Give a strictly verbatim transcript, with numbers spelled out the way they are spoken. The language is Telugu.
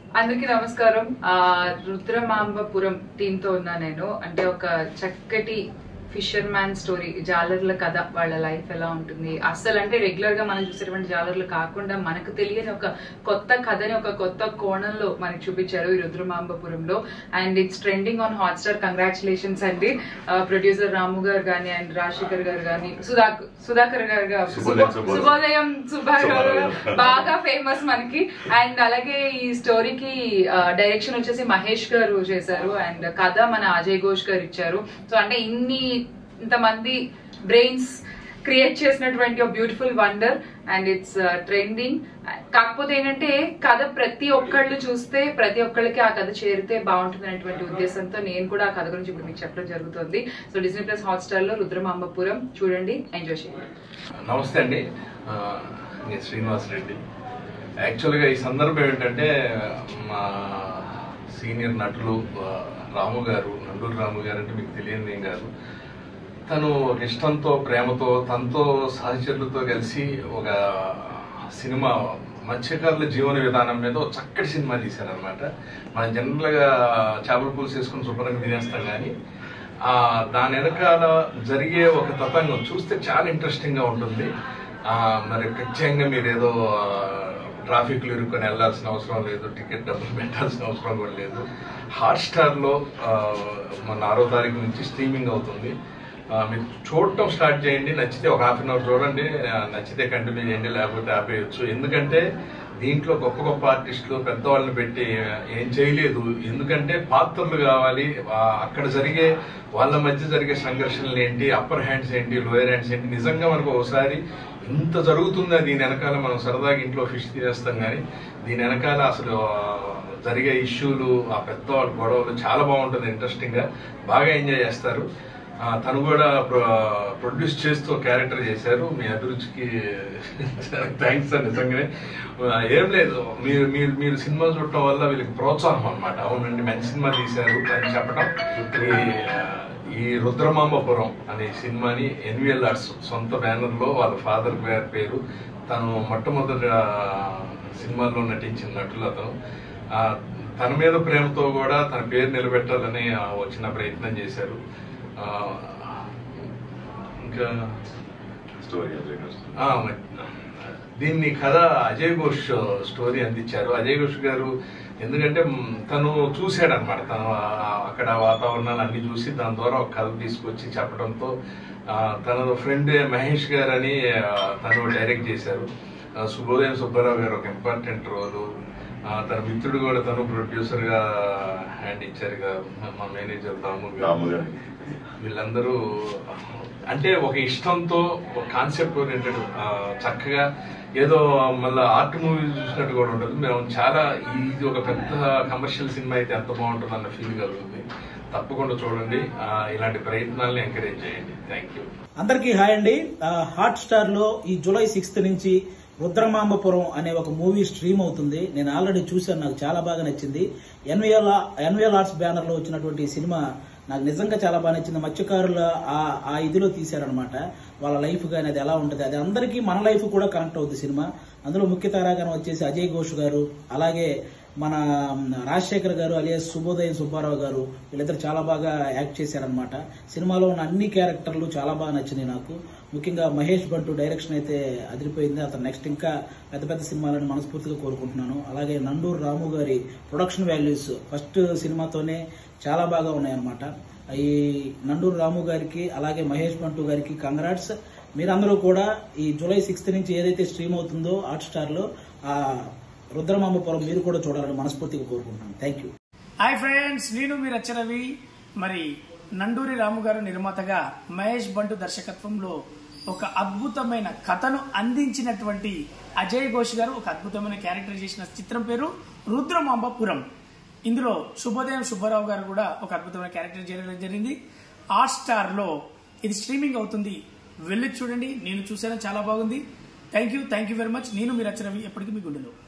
అందరికీ నమస్కారం. రుద్రమాంబపురం టీమ్ తో ఉన్నా నేను. అంటే ఒక చక్కటి ఫిషర్ మ్యాన్ స్టోరీ, జాలర్ల కథ, వాళ్ళ లైఫ్ ఎలా ఉంటుంది అసలు. అంటే రెగ్యులర్ గా మనం చూసేటువంటి జాలర్లు కాకుండా మనకు తెలియని ఒక కొత్త కథని ఒక కొత్త కోణంలో మనకి చూపించారు ఈ రుద్రమాంబపురంలో. And it's trending on Hotstar. Congratulations అండి. ప్రొడ్యూసర్ రాము గారు కానీ అండ్ రాజశేఖర్ గారు కానీ సుధాకర్ సుధాకర్ గారు శుభోదయం సుబ్బారావు గారు బాగా ఫేమస్ మనకి. అండ్ అలాగే ఈ స్టోరీకి డైరెక్షన్ వచ్చేసి మహేష్ గారు చేశారు అండ్ కథ మన అజయ్ ఘోష్ గారు ఇచ్చారు. సో అంటే ఇన్ని ఇంతమంది బ్రెయిన్స్ క్రియేట్ చేసినటువంటి ఒక beautiful wonder and it's trending. కాకపోతే ఏంటంటే కథ ప్రతి ఒక్కళ్ళు చూస్తే ప్రతి ఒక్కళ్ళకి ఆ కథ చేరితే బాగుంటుంది అనేటువంటి ఉద్దేశంతో నేను కూడా ఆ కథ గురించి ఇప్పుడు మీకు చెప్పడం జరుగుతుంది. సో డిస్నీ ప్లస్ హాట్స్టార్ లో రుద్రమాంబపురం చూడండి, ఎంజాయ్ చేయండి. నమస్తే అండి, నేను శ్రీనివాస్ రెడ్డి. యాక్చువల్గా ఈ సందర్భం ఏంటంటే మా సీనియర్ నటులు రాము గారు, నండూరు రాము గారు అంటే మీకు తెలియదు ఏం కాదు. తను ఇష్టంతో ప్రేమతో తనతో సహచరులతో కలిసి ఒక సినిమా మత్స్యకారుల జీవన విధానం మీద ఒక చక్కటి సినిమా తీశారనమాట. మనం జనరల్గా చేపల పులుసు వేసుకుని శుభ్రంగా తినేస్తాం, కానీ దాని వెనకాల జరిగే ఒక తతంగం చూస్తే చాలా ఇంట్రెస్టింగ్గా ఉంటుంది. మరి ప్రత్యేకంగా మీరు ఏదో ట్రాఫిక్లు ఇరుక్కొని వెళ్లాల్సిన అవసరం లేదు, టికెట్ డబ్బులు పెట్టాల్సిన అవసరం కూడా లేదు. హాట్స్టార్లో మన ఆరో తారీఖు నుంచి స్ట్రీమింగ్ అవుతుంది. మీరు చూడటం స్టార్ట్ చేయండి, నచ్చితే ఒక హాఫ్ అన్ అవర్ చూడండి, నచ్చితే కంటిన్యూ చేయండి, లేకపోతే ఆపేయచ్చు. ఎందుకంటే దీంట్లో గొప్ప గొప్ప ఆర్టిస్టులు పెద్దవాళ్ళని పెట్టి ఏం చేయలేదు. ఎందుకంటే పాత్రలు కావాలి, అక్కడ జరిగే వాళ్ళ మధ్య జరిగే సంఘర్షణలు ఏంటి, అప్పర్ హ్యాండ్స్ ఏంటి, లోయర్ హ్యాండ్స్ ఏంటి, నిజంగా మనకు ఒకసారి ఇంత జరుగుతుందా దీని వెనకాల. మనం సరదాగా ఇంట్లో ఫిష్ తినేస్తాం, కానీ దీని వెనకాల అసలు జరిగే ఇష్యూలు, ఆ పెద్దవాళ్ళ గొడవలు చాలా బాగుంటుంది, ఇంట్రెస్టింగ్గా బాగా ఎంజాయ్ చేస్తారు. తను కూడా ప్రొడ్యూస్ చేస్తూ క్యారెక్టర్ చేశారు. మీ అభిరుచికి థ్యాంక్స్ అండి. నిజంగానే ఏం లేదు, మీరు మీరు మీరు సినిమా చూడటం వల్ల వీళ్ళకి ప్రోత్సాహం అనమాట. అవునండి, మంచి సినిమా తీశారు అని చెప్పడం. ఈ రుద్రమాంబపురం అనే సినిమాని ఎన్విఎల్ ఆర్ట్స్ సొంత బ్యానర్లో వాళ్ళ ఫాదర్ గారి పేరు, తను మొట్టమొదటి సినిమాల్లో నటించిన నటులు అతను. తన మీద ప్రేమతో కూడా తన పేరు నిలబెట్టాలని వచ్చిన ప్రయత్నం చేశారు. ఇంకా స్టోరీ దీన్ని కథ అజయ్ ఘోష్ స్టోరీ అందించారు. అజయ్ ఘోష్ గారు ఎందుకంటే తను చూశాడనమాట, తను అక్కడ వాతావరణాలు అన్ని చూసి దాని ద్వారా ఒక కథ తీసుకొచ్చి చెప్పడంతో తన ఫ్రెండ్ మహేష్ గారు అని తను డైరెక్ట్ చేశారు. శుభోదయం సుబ్బారావు గారు ఒక ఇంపార్టెంట్ రోలు, తన మిత్రుడు కూడా తను ప్రొడ్యూసర్ గా హ్యాండ్ ఇచ్చారు, మా మేనేజర్ రాము గారు. వీళ్ళందరూ అంటే ఒక ఇష్టంతో ఒక కాన్సెప్ట్ ఓరియంటెడ్ చక్కగా ఏదో మళ్ళీ ఆర్ట్ మూవీ చూసినట్టు కూడా ఉంటుంది. మేము చాలా ఇది ఒక పెద్ద కమర్షియల్ సినిమా అయితే ఎంత బాగుంటుంది అన్న ఫీల్ కలుగుతుంది. తప్పకుండా చూడండి, ఇలాంటి ప్రయత్నాలను ఎంకరేజ్ చేయండి. Thank you. అందరికీ హాయ్ అండి. హాట్ స్టార్ లో ఈ జూలై సిక్స్త్ నుంచి రుద్రమాంబపురం అనే ఒక మూవీ స్ట్రీమ్ అవుతుంది. నేను ఆల్రెడీ చూశాను, నాకు చాలా బాగా నచ్చింది. ఎన్విఎల్ ఎన్విఎల్ ఆర్ట్స్ బ్యానర్ లో వచ్చినటువంటి ఈ సినిమా నాకు నిజంగా చాలా బాగా నచ్చింది. మత్స్యకారుల ఆ ఇదిలో తీశారనమాట. వాళ్ళ లైఫ్ కానీ అది ఎలా ఉంటుంది, అది అందరికీ మన లైఫ్ కూడా కనెక్ట్ అవుతుంది సినిమా. అందులో ముఖ్య తారాగణం వచ్చేసి అజయ్ ఘోష్ గారు, అలాగే మన రాజశేఖర్ గారు అలియాస్ శుభోదయం సుబ్బారావు గారు, వీళ్ళిద్దరు చాలా బాగా యాక్ట్ చేశారనమాట. సినిమాలో ఉన్న అన్ని క్యారెక్టర్లు చాలా బాగా నచ్చినాయి నాకు. ముఖ్యంగా మహేష్ బంటు డైరెక్షన్ అయితే అదిరిపోయింది. అతను నెక్స్ట్ ఇంకా పెద్ద పెద్ద సినిమాలను మనస్ఫూర్తిగా కోరుకుంటున్నాను. అలాగే నండూరు రాము గారి ప్రొడక్షన్ వాల్యూస్ ఫస్ట్ సినిమాతోనే చాలా బాగా ఉన్నాయన్నమాట. ఈ నండూరు రాము గారికి అలాగే మహేష్ బంటు గారికి కంగ్రాట్స్. మీరందరూ కూడా ఈ జూలై సిక్స్త్ నుంచి ఏదైతే స్ట్రీమ్ అవుతుందో హాట్ స్టార్ లో ఆ రుద్రమాంబపురం మీరు కూడా చూడాలని మనస్ఫూర్తిగా కోరుకుంటున్నాను. Thank you. హాయ్ ఫ్రెండ్స్, నేను మీరు రచరవి. మరి నండూరి రాము గారు నిర్మాతగా మహేష్ బంటు దర్శకత్వంలో ఒక అద్భుతమైన కథను అందించినటువంటి అజయ్ ఘోష్ గారు ఒక అద్భుతమైన క్యారెక్టర్ చేసిన చిత్రం పేరు రుద్రమాంబపురం. ఇందులో శుభోదయం సుబ్బారావు గారు కూడా ఒక అద్భుతమైన క్యారెక్టర్ చేయడం జరిగింది. హాట్ స్టార్ లో ఇది స్ట్రీమింగ్ అవుతుంది, వెళ్ళి చూడండి. నేను చూసాను, చాలా బాగుంది. Thank you thank you very much. నేను మీరు రచరవి, ఎప్పటికీ మీ గుండెలో.